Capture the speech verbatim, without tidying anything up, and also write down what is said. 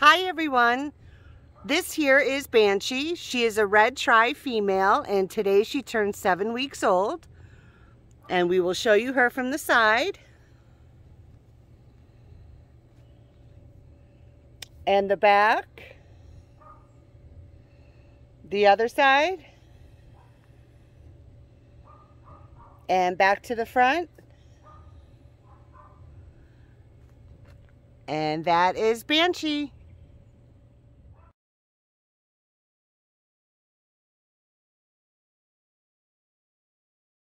Hi everyone, this here is Banshee. She is a red tri female and today she turned seven weeks old, and we will show you her from the side and the back, the other side, and back to the front. And that is Banshee.